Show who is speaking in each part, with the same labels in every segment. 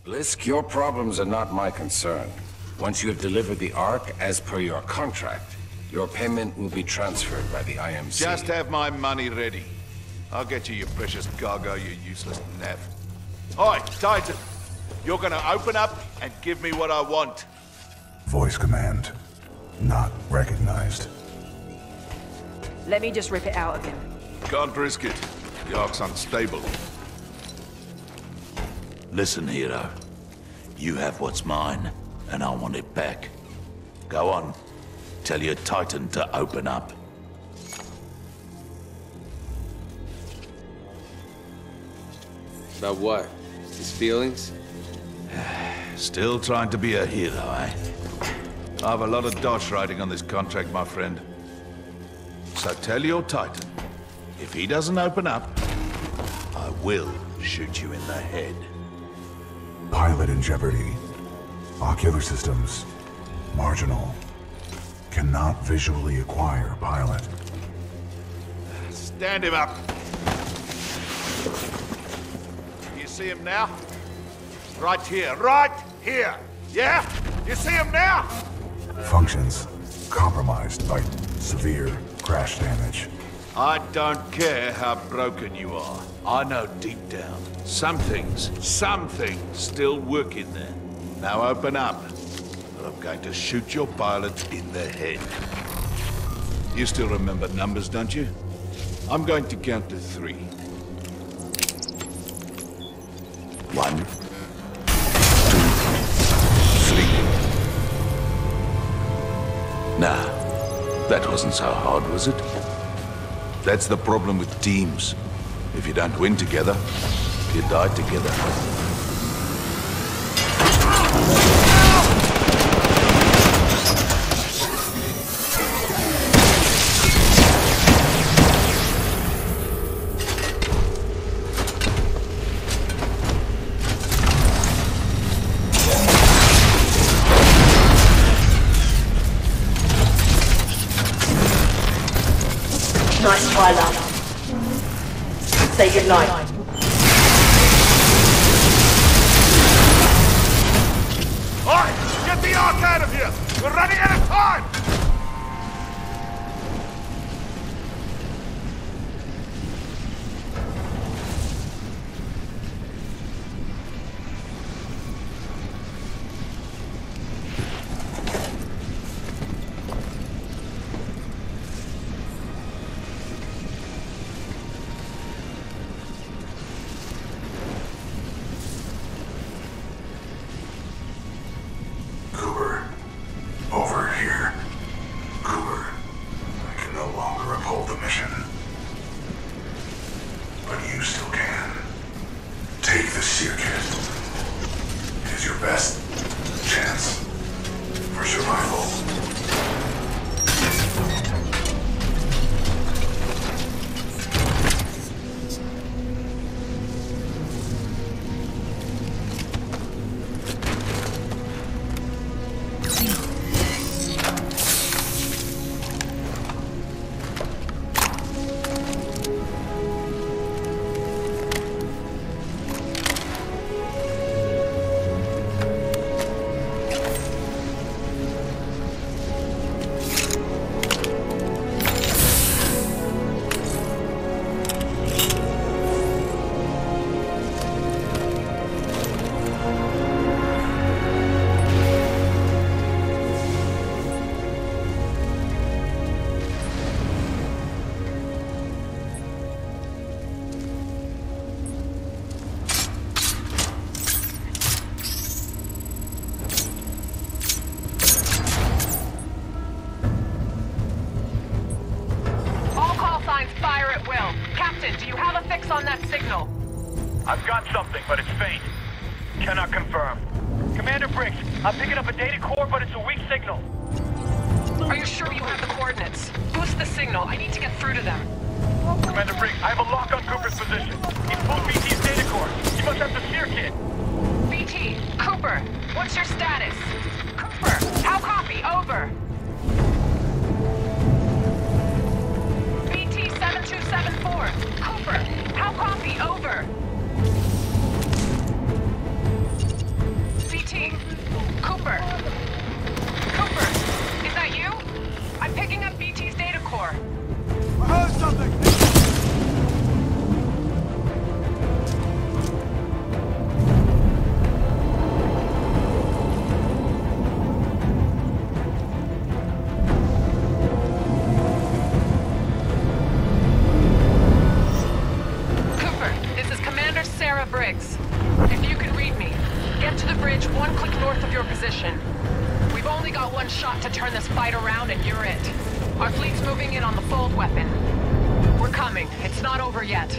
Speaker 1: Blisk, your problems are not my concern. Once you have delivered the Ark as per your contract, your payment will be transferred by the IMC.
Speaker 2: Just have my money ready. I'll get you your precious cargo, you useless nav. Oi, Titan! You're gonna open up and give me what I want.
Speaker 3: Voice command. Not recognized.
Speaker 4: Let me just rip it out of him.
Speaker 2: Can't risk it. The Ark's unstable.
Speaker 5: Listen, hero. You have what's mine, and I want it back. Go on. Tell your Titan to open up.
Speaker 6: About what? His feelings?
Speaker 2: Still trying to be a hero, eh? I have a lot of dosh riding on this contract, my friend. So tell your Titan, if he doesn't open up, I will shoot you in the head.
Speaker 3: Pilot in jeopardy. Ocular systems. Marginal. Cannot visually acquire pilot.
Speaker 2: Stand him up. You see him now? Right here, right here. Yeah? You see him now?
Speaker 3: Functions compromised by severe crash damage.
Speaker 2: I don't care how broken you are. I know deep down, some things still work in there. Now open up, or I'm going to shoot your pilot in the head. You still remember numbers, don't you? I'm going to count to 3.
Speaker 5: 1, 2, 3. Nah, that wasn't so hard, was it?
Speaker 2: That's the problem with teams. If you don't win together, you die together.
Speaker 4: Nice try, love. Say goodnight.
Speaker 2: Alright, get the Ark out of here! We're running out of time!
Speaker 3: Over here. Cooper, I can no longer uphold the mission. But you still can. Take the seer kit. It is your best chance for survival.
Speaker 7: on that signal?
Speaker 8: I've got something, but it's faint. Cannot confirm. Commander Briggs, I'm picking up a data core, but it's a weak signal.
Speaker 7: Are you sure you have the coordinates? Boost the signal. I need to get through to them.
Speaker 8: Commander Briggs, I have a lock on Cooper's position. He's pulled BT's data core. He must have the steer kit.
Speaker 7: BT, Cooper, what's your status? Cooper, how copy? Over. BT 7274. Cooper, how copy? Over. position. We've only got one shot to turn this fight around, and you're it. Our fleet's moving in on the fold weapon. We're coming. It's not over yet.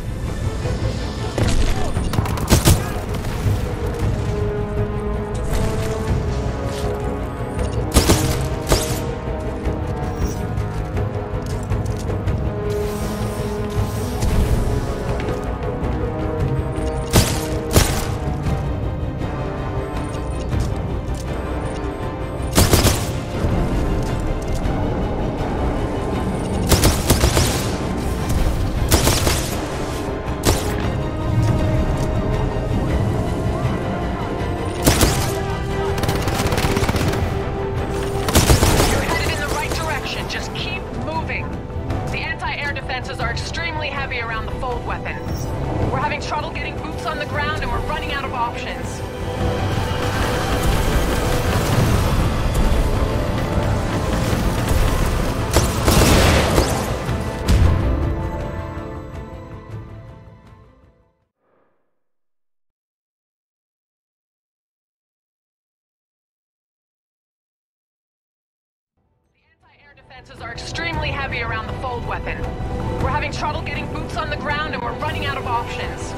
Speaker 7: Defenses are extremely heavy around the fold weapon. We're having trouble getting boots on the ground and we're running out of options.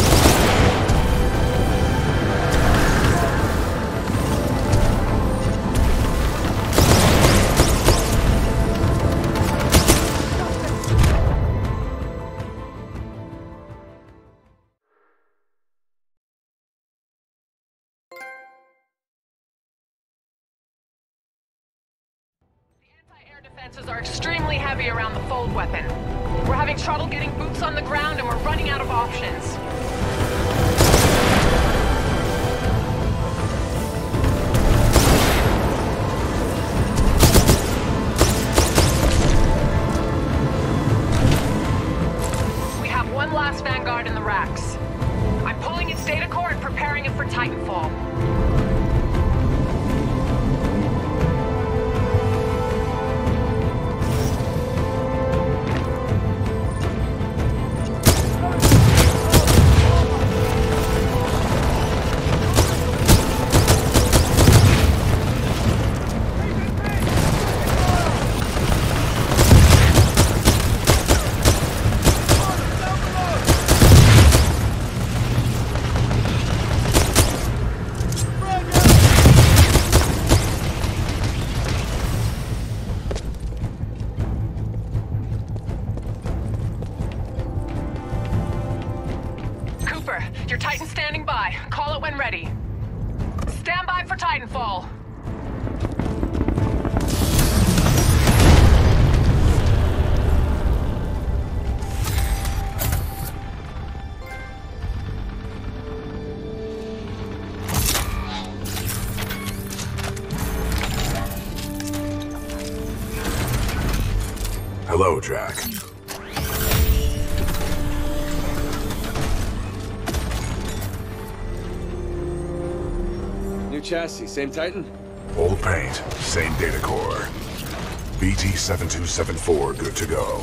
Speaker 7: Defenses are extremely heavy around the fold weapon. We're having trouble getting boots on the ground and we're running out of options. We have one last Vanguard in the racks. I'm pulling its data core and preparing it for Titanfall. Your Titan's standing by. Call it when ready. Stand by for Titanfall.
Speaker 3: Hello, Jack.
Speaker 6: Chassis, same Titan?
Speaker 3: Old paint, same data core. BT-7274 good to go.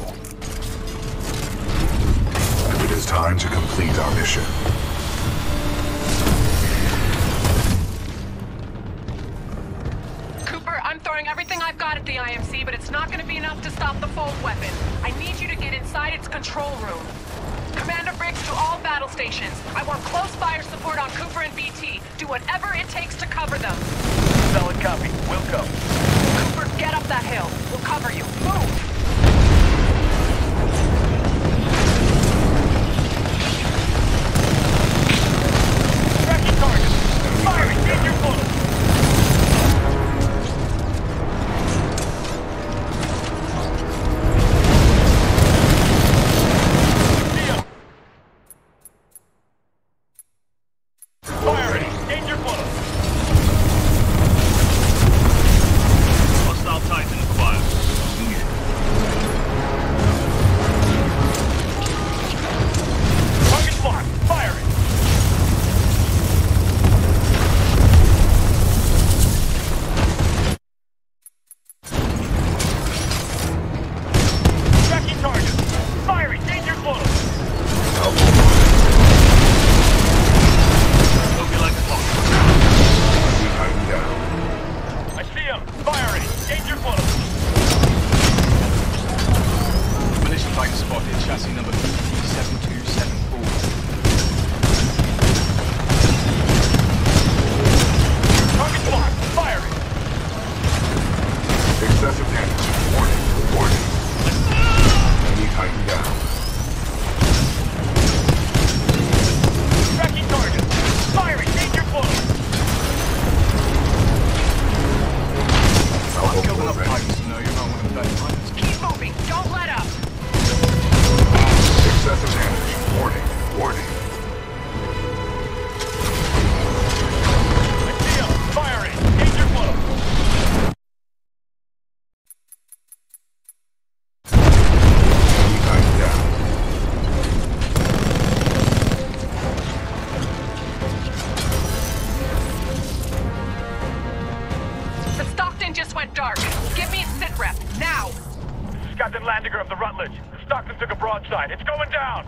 Speaker 3: It is time to complete our mission.
Speaker 7: Cooper, I'm throwing everything I've got at the IMC, but it's not going to be enough to stop the fold weapon. I need you to get inside its control room. Commander Briggs to all battle stations. I want close fire support on Cooper and BT. Do whatever it takes to cover them.
Speaker 8: Solid copy. We'll go.
Speaker 7: Cooper, get up that hill. We'll cover you. Move!
Speaker 8: Tracking target. Fire! Engage your bullets.
Speaker 9: chassis number 7274.
Speaker 8: Target blocked. Firing.
Speaker 3: Excessive damage. Warning. Warning. Enemy Titan down.
Speaker 8: Tracking target. Firing. Danger close.
Speaker 3: Salvo
Speaker 9: I'm coming up
Speaker 3: ready.
Speaker 9: pipes, you know, you might want to bet pipes.
Speaker 7: Keep moving. Don't let up.
Speaker 3: Excessive damage. Warning. Warning.
Speaker 8: I see him. Firing. Danger close.
Speaker 3: Enemy Titan down.
Speaker 7: The Stockton just went dark. Give me a sit rep. Now.
Speaker 8: This is Captain Landiger of the Rutledge. The Stockton took a broadside. It's going down.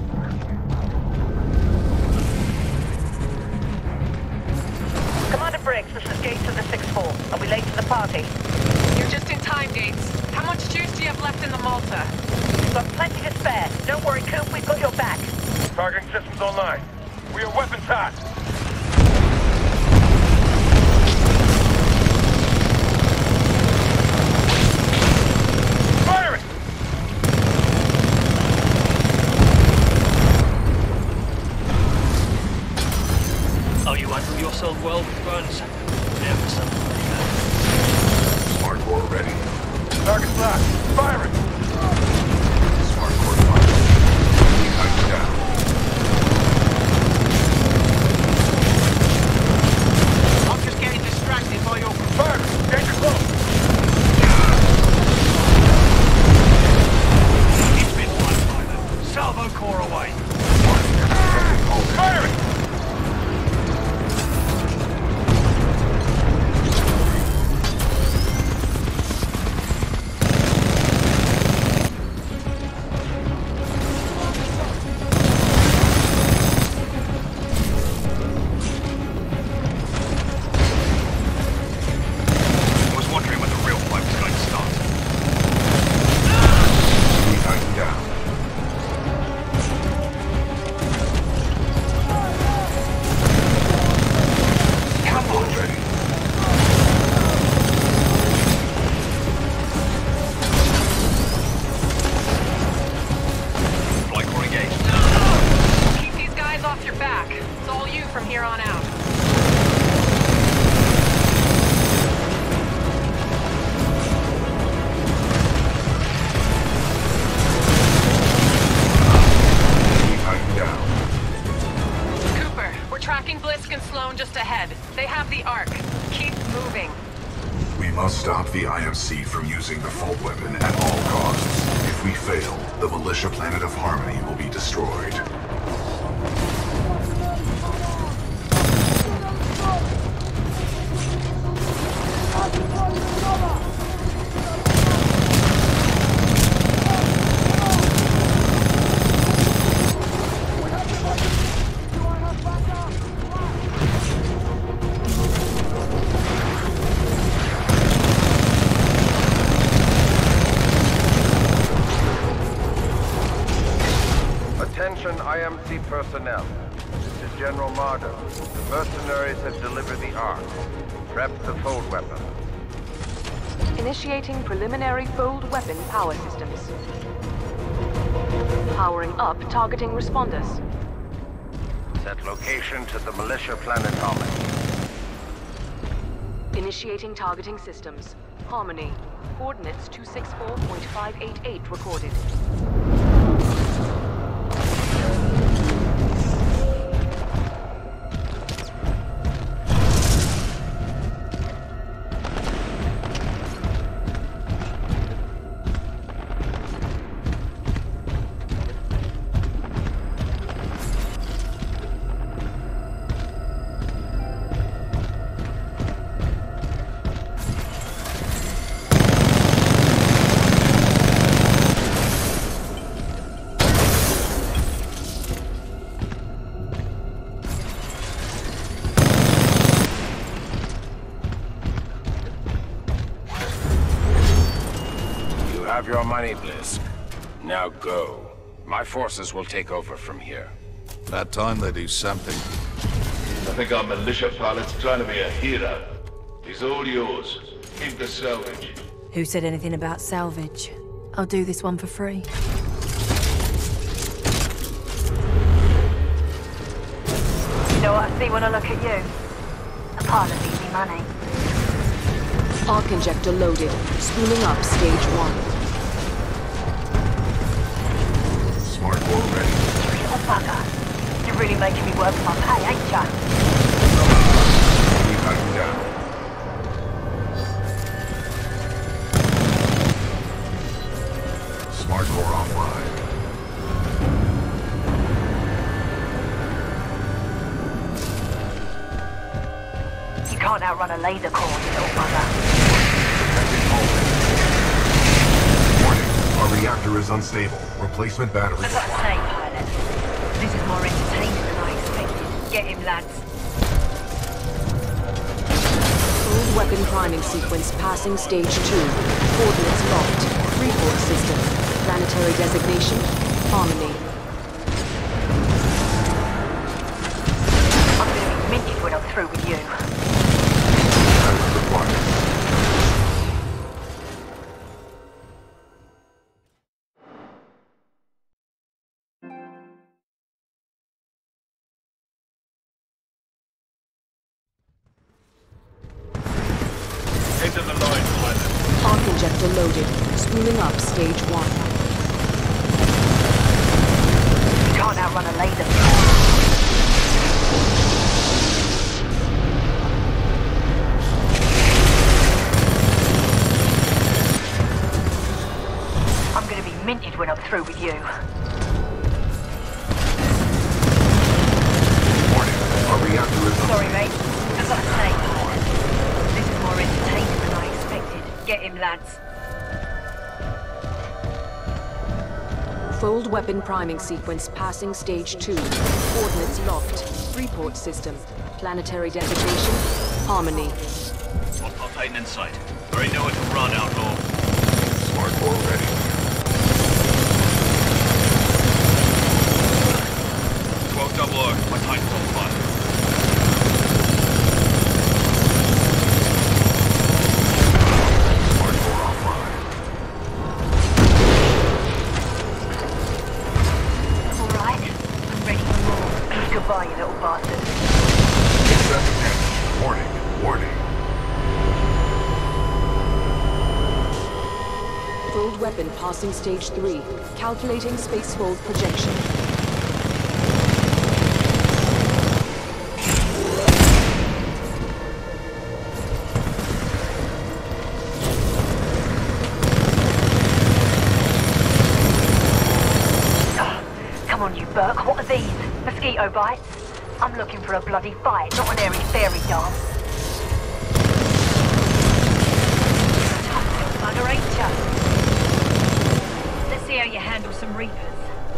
Speaker 10: Commander Briggs, this is Gates of the 6-4. Are we late to the party?
Speaker 7: You're just in time, Gates. How much juice do you have left in the Malta?
Speaker 10: We've got plenty to spare. Don't worry, Coop, we've got your back.
Speaker 8: Targeting systems online. We are weapons hot. Firing!
Speaker 11: Oh, you handle yourself well with guns. Never something like that.
Speaker 3: Smart core ready.
Speaker 8: Target locked. Firing!
Speaker 3: Smart core fired. Enemy Titan down.
Speaker 11: I'm just getting distracted by your...
Speaker 8: Firing! Danger close!
Speaker 11: It's been one pilot. Salvo core away.
Speaker 8: Firing!
Speaker 11: Was wondering when the real fight was going to start.
Speaker 3: Enemy Titan down.
Speaker 11: Come on.
Speaker 3: Ready.
Speaker 11: Flight core engaged.
Speaker 7: Keep these guys off your back. It's all you from here on out.
Speaker 3: Enemy Titan down.
Speaker 7: Cooper, we're tracking Blisk and Sloan just ahead. They have the Ark. Keep moving.
Speaker 3: We must stop the IMC from using the Fold weapon at all costs. If we fail, the militia planet of Harmony will be destroyed.
Speaker 12: Attention IMC personnel. This is General Marder. The mercenaries have delivered the Ark. Prep the Fold weapon.
Speaker 4: Initiating preliminary fold weapon power systems. Powering up targeting responders.
Speaker 12: Set location to the militia planet Harmony.
Speaker 4: Initiating targeting systems. Harmony. Coordinates 264.588 recorded.
Speaker 1: Have your money, Blisk. Now go. My forces will take over from here.
Speaker 2: About time they do something.
Speaker 13: I think our militia pilot's trying to be a hero. He's all yours. Keep the salvage.
Speaker 4: Who said anything about salvage? I'll do this one for free.
Speaker 10: You know what I see when I look at you? A pile of easy money.
Speaker 14: Arc injector loaded. Spooling up stage 1.
Speaker 3: Smart bore ready.
Speaker 10: Oh, bugger. You're really making me work for my pay, ain't ya?
Speaker 3: Keep hunting down. Smart core offline.
Speaker 10: You can't outrun a laser core, you little bugger.
Speaker 3: Warning, our reactor is unstable. Replacement battery
Speaker 10: As I
Speaker 3: required.
Speaker 10: say, pilot, this is more entertaining than I expected. Get him, lads.
Speaker 14: Full weapon priming sequence passing stage 2. Coordinates locked. Report system. Planetary designation. Harmony.
Speaker 10: I'm gonna be minted when I'm through with you.
Speaker 13: Into the line, pilot.
Speaker 14: Arc injector loaded. Spooling up stage 1.
Speaker 10: You can't outrun a laser. I'm gonna be minted when I'm through with you.
Speaker 3: Warning, our reactor is
Speaker 10: Sorry, mate. As I say, pilot, this is more entertaining than I expected. Get him, lads.
Speaker 14: Fold weapon priming sequence passing stage 2. Coordinates locked. Report system. Planetary designation. Harmony.
Speaker 11: Hostile Titan in sight. Already know it to run, Outlaw.
Speaker 3: smart core ready.
Speaker 11: 12 double R. My Titanfall fire.
Speaker 10: Goodbye, you little bastard.
Speaker 3: Warning, warning.
Speaker 14: Fold weapon passing stage 3. Calculating space fold projection.
Speaker 10: Come on, you Burke. What are these? Mosquito bites? I'm looking for a bloody fight, not an airy-fairy dance. Tough little bugger, ain't ya? Let's see how you handle some Reapers.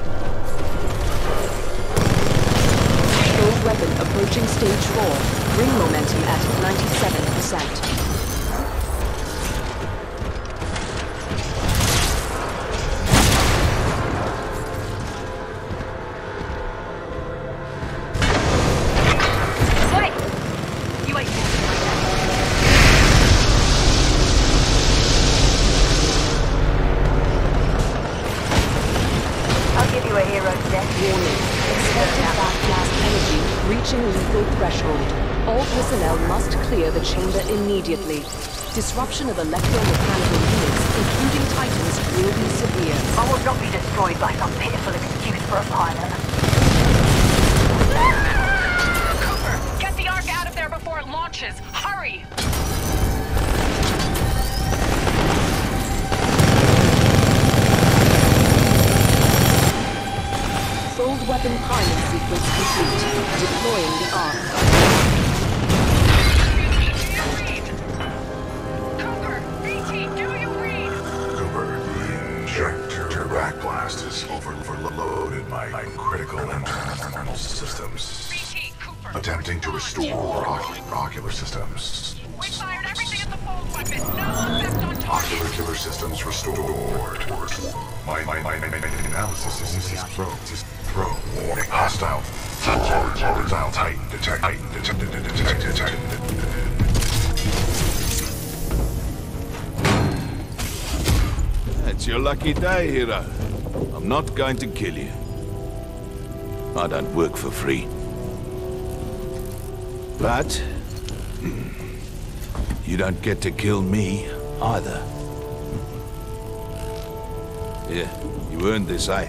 Speaker 14: Fold weapon approaching stage 4. Ring momentum at 97%. Immediately. Disruption of electromechanical units, including Titans, will be severe.
Speaker 10: I will not be destroyed by some pitiful excuse for a pilot.
Speaker 7: Cooper, get the Ark out of there before it launches. Hurry!
Speaker 14: Fold weapon priming sequence complete. Deploying the Ark.
Speaker 3: Backblast is overloaded my critical internal systems.
Speaker 7: BT, Cooper.
Speaker 3: Attempting to restore ocular systems.
Speaker 7: We fired everything at the fold
Speaker 3: Ocular killer systems restored. My analysis is throw. Warning. Hostile Titan detected.
Speaker 2: It's your lucky day, hero. I'm not going to kill you. I don't work for free. But you don't get to kill me either. Yeah, you earned this, eh?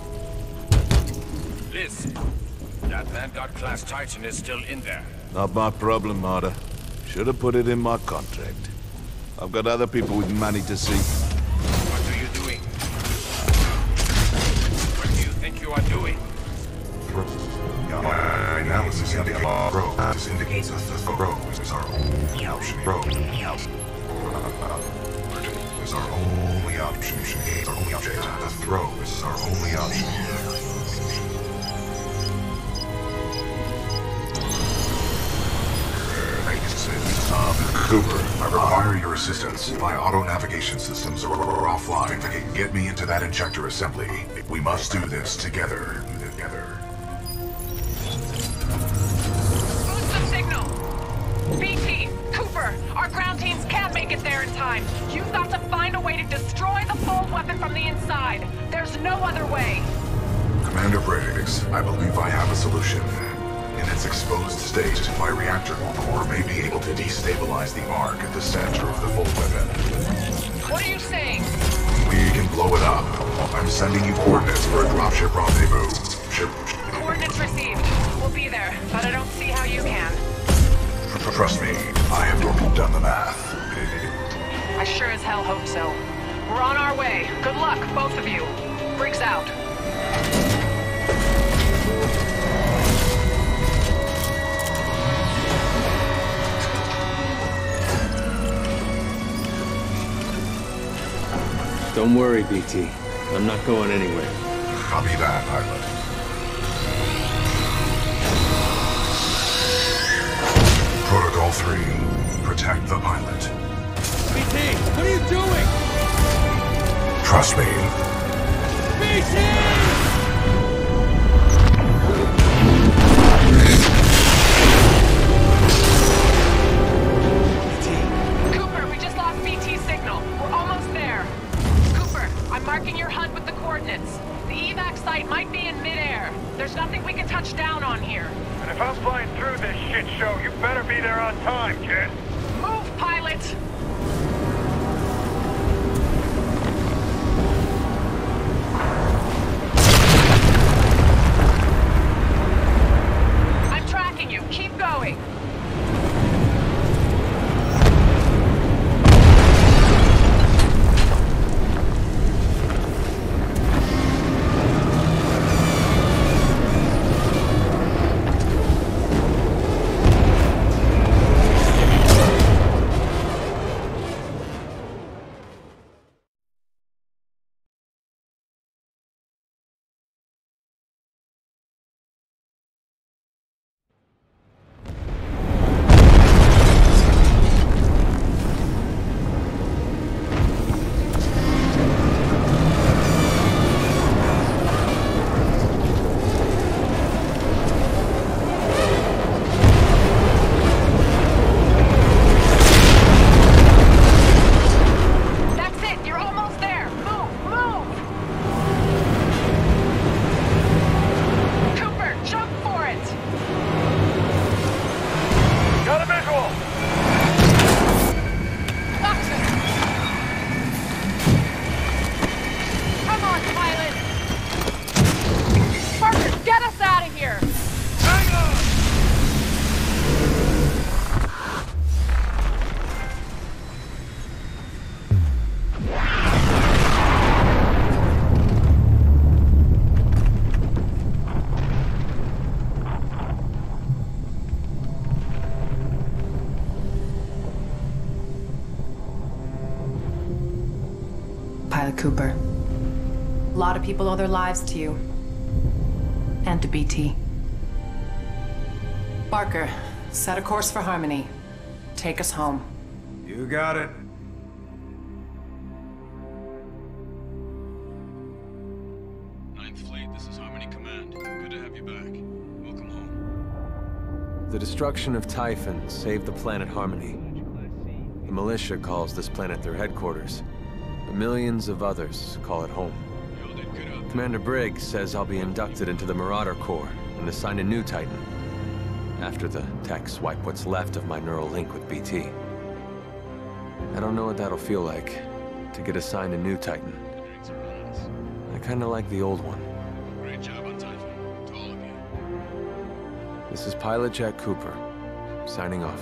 Speaker 1: Liz, that Vanguard-class Titan is still in there.
Speaker 2: Not my problem, Marta. Should have put it in my contract. I've got other people with money to see.
Speaker 1: What are you doing? What do you think you are doing?
Speaker 3: My analysis indicates that the throw is our only option. Is our only option. The throw is our only option. Cooper, I require your assistance. My auto-navigation systems are offline. Get me into that injector assembly. We must do this together.
Speaker 7: Boost the signal! BT, Cooper, our ground teams can't make it there in time. You've got to find a way to destroy the fold weapon from the inside. There's no other way.
Speaker 3: Commander Briggs, I believe I have a solution. In its exposed state, my reactor core may be able to destabilize the arc at the center of the fold weapon.
Speaker 7: What are you saying?
Speaker 3: We can blow it up. I'm sending you coordinates for a dropship rendezvous.
Speaker 7: Coordinates received. We'll be there, but I don't see how you can.
Speaker 3: Trust me, I have done the math.
Speaker 7: I sure as hell hope so. We're on our way. Good luck, both of you. Briggs out.
Speaker 6: Don't worry, BT. I'm not going anywhere.
Speaker 3: Copy that, pilot. Protocol 3. Protect the pilot.
Speaker 6: BT, what are you doing?
Speaker 3: Trust me.
Speaker 6: BT!
Speaker 7: Marking your HUD with the coordinates. The evac site might be in midair. There's nothing we can touch down on here.
Speaker 8: And if I'm flying through this shit show, you better be there on time, kid.
Speaker 7: Move, pilot! I'm tracking you. Keep going.
Speaker 15: Pilot Cooper. A lot of people owe their lives to you. And to BT. Barker, set a course for Harmony. Take us home.
Speaker 2: You
Speaker 16: You got it.
Speaker 17: Ninth Fleet, this is Harmony Command. Good to have you back. Welcome home.
Speaker 6: The destruction of Typhon saved the planet Harmony. The militia calls this planet their headquarters, but millions of others call it home. Commander Briggs says I'll be inducted into the Marauder Corps and assigned a new Titan, after the techs wipe what's left of my neural link with BT. I don't know what that'll feel like, to get assigned a new Titan. I kinda like the old one.
Speaker 17: Great job on Typhon. To all of you.
Speaker 6: This is Pilot Jack Cooper, signing off.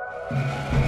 Speaker 3: Thank you.